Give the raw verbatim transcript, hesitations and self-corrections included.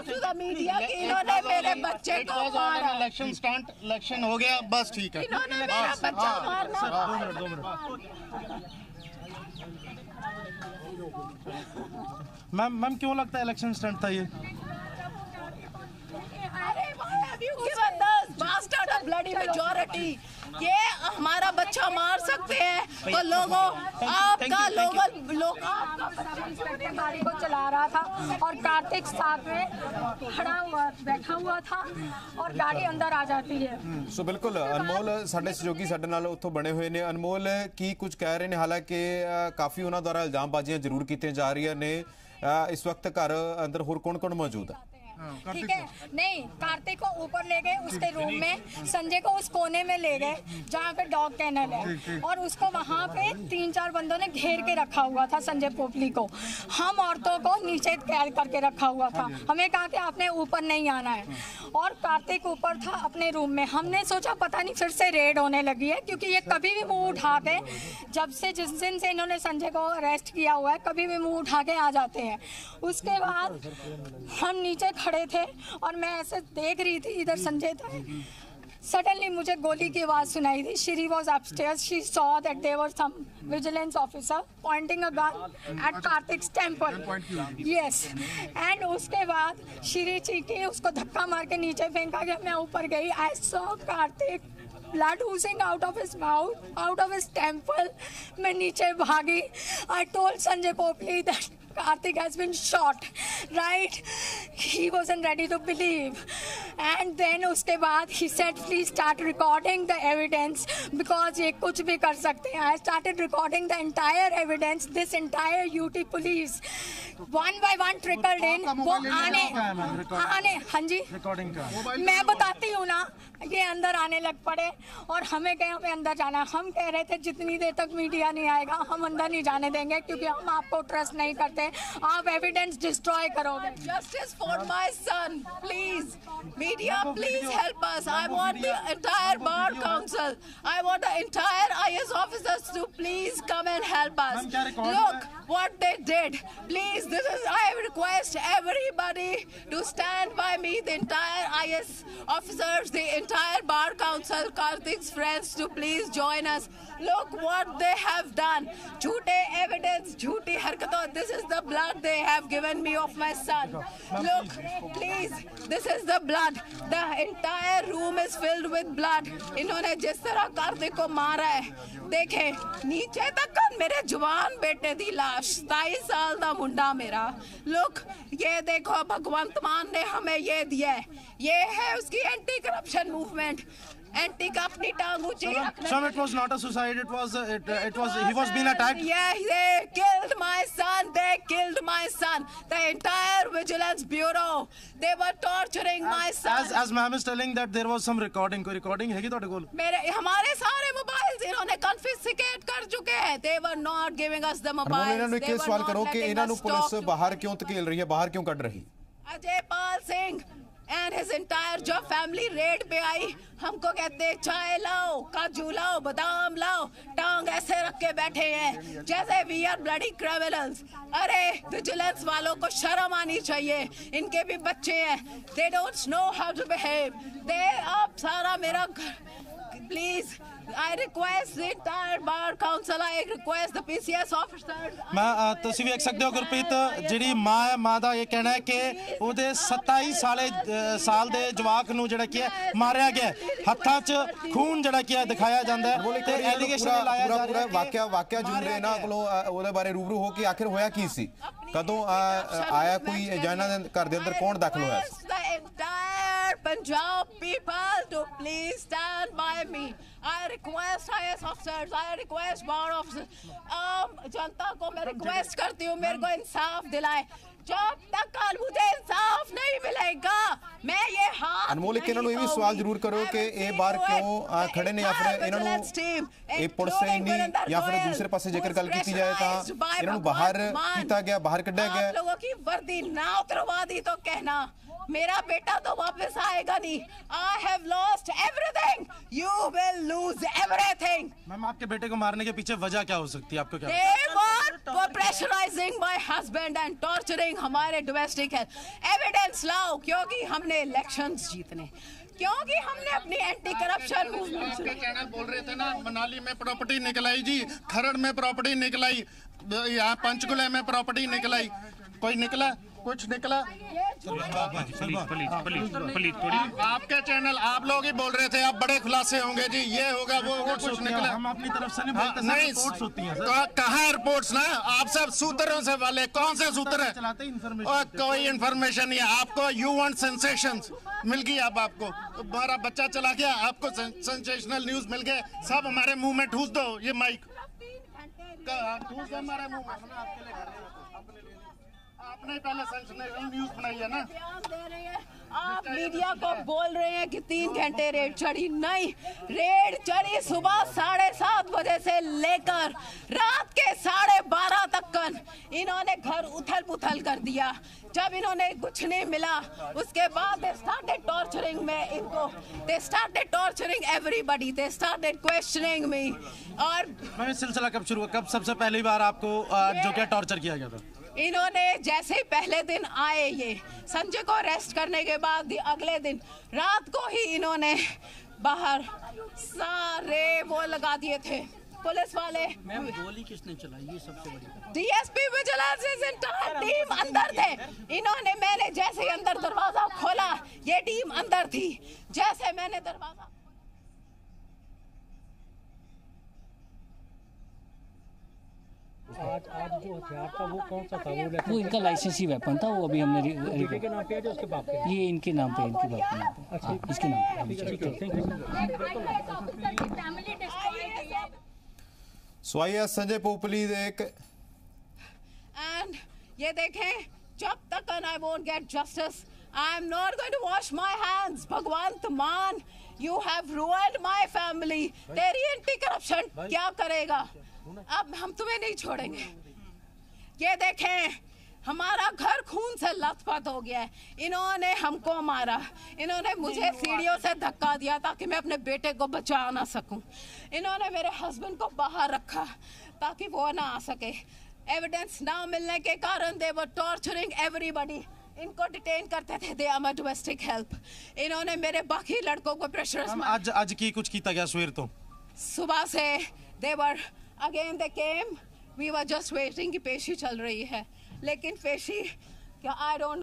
Media की इन्होंने मेरे बच्चे को मारा। इलेक्शन स्टंट, इलेक्शन हो गया, बस ठीक है। इन्होंने मेरा बच्चा मारना। दो मिनट दो मिनट मैम मैम क्यों लगता है इलेक्शन स्टंट था ये? ब्लडी मेजॉरिटी, ये हमारा बच्चा मार सकते हैं तो लोगों आपका लोगों लोग गाड़ी को चला रहा था और कार्तिक साथ में खड़ा हुआ बैठा हुआ था और गाड़ी अंदर आ जाती है। सो बिल्कुल अनमोल साडे सहयोगी साडे नाल उत्थों बने हुए ने। अनमोल की कुछ कह रहे हैं, हालांकि काफ़ी उन्होंने द्वारा इल्जामबाजियां जरूर की जा रही ने। इस वक्त घर अंदर होर कौन कौन मौजूद है? ठीक है, नहीं, कार्तिक को ऊपर ले गए उसके रूम में, संजय को उस कोने में ले गए जहाँ पे डॉग कैनल है और उसको वहाँ पे तीन चार बंदों ने घेर के रखा हुआ था संजय पोपली को। हम औरतों को नीचे कैद करके रखा हुआ था, हमें कहा कि आपने ऊपर नहीं आना है और कार्तिक ऊपर था अपने रूम में। हमने सोचा पता नहीं फिर से रेड होने लगी है, क्योंकि ये कभी भी मुँह उठा के, जब से जिस दिन से इन्होंने संजय को अरेस्ट किया हुआ है, कभी भी मुँह उठा के आ जाते हैं। उसके बाद हम नीचे खड़े थे और मैं ऐसे देख रही थी, इधर संजय था। सडनली मुझे गोली की आवाज सुनाई दी। She was upstairs, she saw that there were some vigilance officer pointing a gun at Kartik's temple. Yes, and उसके बाद श्री चीखी, उसको धक्का मार के नीचे फेंका गया। मैं ऊपर गई, I saw Kartik blood oozing out of his mouth, out of his temple. मैं नीचे भागी। I told Sanjay Popli that Karthik has been shot, right? He wasn't ready to believe. And then उसके बाद he said please start recording the evidence because ये कुछ भी कर सकते हैं। I started recording the entire evidence, this entire U T police, one by one trickled in. वो आने आने हाँ जी रिकॉर्डिंग का मैं बताती हूँ ना, ये अंदर आने लग पड़े और हमें कहे हमें अंदर जाना है। हम कह रहे थे जितनी देर तक मीडिया नहीं आएगा हम अंदर नहीं जाने देंगे, क्योंकि हम आपको ट्रस्ट नहीं करते, आप एविडेंस डिस्ट्रॉय करोगे। Justice for my son, please. Media, please help us. I want the entire bar council. I want the entire I A S officers to please come and help us. Look what they did. Please, this is, I request everybody to stand by me, the entire I A S officers, the entire bar council, Karthik's friends, to please join us. Look what they have done. Jhoote evidence, jhooti harkaton. This is the blood they have given me of my son. Look, please, this is the blood. The entire room is filled with blood. इन्होंने जिस तरह कार्तिक को मारा है, देखे नीचे तक मेरे जवान बेटे दी लाश, सताईस साल दा मुंडा मेरा। Look, ये देखो भगवंत मान ने हमें ये दिया है, ये है उसकी एंटी करप्शन मूवमेंट। एंटी का अपनी टांग ऊंची रखने। So it was not a suicide. It was uh, it, uh, it was he was being attacked. Yeah, they killed my son. They killed my son. The entire vigilance bureau. They were torturing my son. As as ma'am is telling that there was some recording. कोई recording है कि ਤੁਹਾਡੇ ਕੋਲ? मेरे हमारे सारे mobiles इन्होंने confiscate कर चुके हैं. They were not giving us the mobiles. ਇਹਨਾਂ ਨੂੰ ਇੱਕ ਸਵਾਲ ਕਰੋ ਕਿ ਇਹਨਾਂ ਨੂੰ ਪੁਲਿਸ ਬਾਹਰ ਕਿਉਂ ਧਕੇਲ ਰਹੀ ਹੈ, ਬਾਹਰ ਕਿਉਂ ਕੱਢ ਰਹੀ? Ajaypal Singh and his entire जो family रेड पे आई, हमको कहते चाय लाओ, काजू लाओ, बादाम लाओ, टांग ऐसे रख के बैठे हैं जैसे we are bloody criminals। अरे विजिलेंस वालों को शर्म आनी चाहिए, इनके भी बच्चे हैं। they don't know how to behave। they आप सारा मेरा please I request the entire bar council, I request the P C S officers। मैं ਤੁਸੀਂ ਵੀ ਦੇਖ ਸਕਦੇ ਹੋ ਗੁਰਪ੍ਰੀਤ, ਜਿਹੜੀ ਮਾਂ ਹੈ, ਮਾਂ ਦਾ ਇਹ ਕਹਿਣਾ ਹੈ ਕਿ ਉਹਦੇ सत्ताईस ਸਾਲੇ ਸਾਲ ਦੇ ਜਵਾਕ ਨੂੰ ਜਿਹੜਾ ਕੀ ਹੈ ਮਾਰਿਆ ਗਿਆ, ਹੱਥਾਂ 'ਚ ਖੂਨ ਜਿਹੜਾ ਕੀ ਹੈ ਦਿਖਾਇਆ ਜਾਂਦਾ ਹੈ ਤੇ ਐਲੀਗੇਸ਼ਨ ਲਾਇਆ ਜਾ ਰਿਹਾ ਹੈ। ਪੂਰਾ ਵਾਕਿਆ ਵਾਕਿਆ ਜੁੜ ਰਿਹਾ ਇਹਨਾਂ ਕੋਲੋਂ ਉਹਦੇ ਬਾਰੇ ਰੂਬਰੂ ਹੋ ਕੇ ਆਖਿਰ ਹੋਇਆ ਕੀ ਸੀ, ਕਦੋਂ ਆਇਆ ਕੋਈ ਜਾਂ ਇਹਨਾਂ ਦੇ ਘਰ ਦੇ ਅੰਦਰ ਕੌਣ ਦਾਖਲ ਹੋਇਆ ਸੀ? Punjab people to please stand by me। I request I A S officers, I request bar officers, आम जनता को मैं रिक्वेस्ट करती हूँ मेरे को इंसाफ दिलाए। जब तक कल मुझे इंसाफ नहीं मिलेगा मैं ये हाथ अनमोल ਇਹਨਾਂ ਨੂੰ ਇਹ ਵੀ ਸਵਾਲ ਜ਼ਰੂਰ ਕਰੋ ਕਿ ਇਹ ਬਾਹਰ ਕਿਉਂ ਖੜੇ ਨੇ, ਜਾਂ ਫਿਰ ਇਹਨਾਂ ਨੂੰ ਇਹ ਪੁਲਿਸ ਨਹੀਂ ਜਾਂ ਫਿਰ ਦੂਸਰੇ ਪਾਸੇ ਜੇਕਰ ਗੱਲ ਕੀਤੀ ਜਾਏ ਤਾਂ ਇਹਨਾਂ ਨੂੰ ਬਾਹਰ ਕੀਤਾ ਗਿਆ, ਬਾਹਰ ਕੱਢਿਆ ਗਿਆ। आप लोगों की वर्दी ना उतरवा दी तो कहना मेरा बेटा तो वापस आएगा नहीं। I have lost everything. You will lose everything. Ma'am आपके बेटे को मारने के पीछे वजह क्या हो सकती है, आपको क्या? They were, were pressurizing my husband and torturing हमारे domestic health. Evidence लाओ, क्योंकि हमने elections जीतने, क्योंकि हमने अपनी एंटी करप्शन मूवमेंट आपके चैनल बोल रहे थे ना, मनाली में प्रॉपर्टी निकलाई जी, खरड़ में प्रॉपर्टी निकलाई, यहाँ पंचकुला में प्रॉपर्टी निकलाई, कोई निकला? कुछ निकला? आपके चैनल आप लोग ही बोल रहे थे, आप बड़े खुलासे होंगे जी, ये होगा वो होगा, कुछ निकला? हम अपनी तरफ से नहीं बोलते, नहीं, रिपोर्ट्स होती हैं। कहाँ रिपोर्ट्स ना, आप सब सूत्रों से वाले, कौन से सूत्र है? चलाते इंफॉर्मेशन, और कोई इन्फॉर्मेशन नहीं है आपको। यू वांट सेंसेशंस, मिल गई अब आपको, हमारा बच्चा चला गया, आपको सेंसेशनल न्यूज मिल गए, सब हमारे मुंह में ठूस दो ये माइक, ठूस दो हमारे मुंह में। आपने पहले सेंसेशनल न्यूज बनाई है ना। दे रहे हैं, आप मीडिया को बोल रहे हैं कि तीन घंटे रेड चढ़ी, नहीं, रेड चढ़ी सुबह साढ़े सात बजे से लेकर रात के साढ़े बारह तक कन। इन्होंने घर उथल पुथल कर दिया। जब इन्होंने कुछ नहीं मिला उसके बाद दे स्टार्टेड टॉर्चरिंग में इनको, they started torturing everybody, they started questioning me. और मैम सिलसिला कब शुरू हुआ, कब सबसे पहली बार आपको जो क्या टॉर्चर किया गया था? इन्होंने जैसे ही पहले दिन आए, ये संजय को अरेस्ट करने के बाद अगले दिन रात को ही इन्होंने बाहर सारे वो लगा दिए थे पुलिस वाले। मैम गोली किसने चलाई, ये सबसे बड़ी बात। डीएसपी विजिलेंस इंटायर टीम अंदर थे। इन्होंने, मैंने जैसे ही अंदर दरवाजा खोला, ये टीम अंदर थी। जैसे मैंने दरवाजा आज आज जो हथियार था वो कौन सा था? वो वो इनका लाइसेंसी वेपन था, वो अभी हमने रि- रि- बेटे के नाम पे है जो उसके बाप पे है? ये इनके नाम पे, इनके बाप के नाम पे, हाँ, इसके नाम पे। ठीक है, thank you. Family destroy so आइए संजय पोपली दे एक एंड ये देखें, जब तक I won't get justice, I am not going to wash my hands. Bhagwant Mann, you have ruined my family. तेरी एंटी करप्शन क्या करेगा? अब हम तुम्हें नहीं छोड़ेंगे। ये देखें, हमारा घर खून से लथपथ हो गया है। इन्होंने हमको मारा, इन्होंने मुझे सीढ़ियों से धक्का दिया ताकि मैं अपने बेटे को बचा ना सकूं। इन्होंने मेरे हस्बैंड को बाहर रखा ताकि वो ना आ सके। एविडेंस ना मिलने के कारण दे वर टॉर्चरिंग एवरीबॉडी। इनको डिटेन करते थे, दे आर डोमेस्टिक हेल्प। इन्होंने मेरे बाकी लड़कों को प्रेशर, आज आज की कुछ किया गया सवेर तो सुबह से they were again they came, we were just waiting कि पेशी चल रही है, लेकिन पेशी क्या, आई डोंट